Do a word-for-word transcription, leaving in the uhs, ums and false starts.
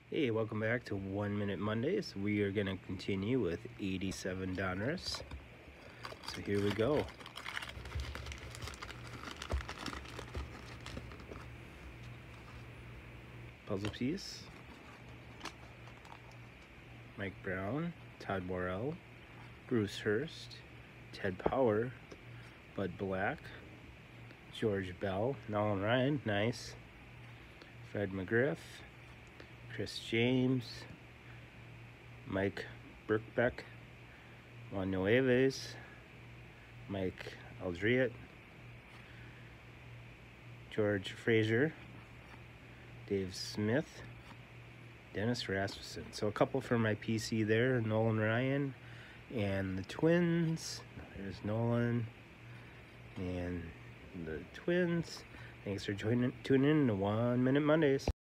Hey, welcome back to One Minute Mondays. We are going to continue with eighty-seven Donruss. So here we go. Puzzle piece. Mike Brown, Todd Morrell, Bruce Hurst, Ted Power, Bud Black, George Bell, Nolan Ryan, nice, Fred McGriff, Chris James, Mike Birkbeck, Juan Nueves, Mike Aldriet, George Frazier, Dave Smith, Dennis Rasmussen. So a couple for my P C there, Nolan Ryan and the Twins. There's Nolan and the Twins. Thanks for joining, tuning in to One Minute Mondays.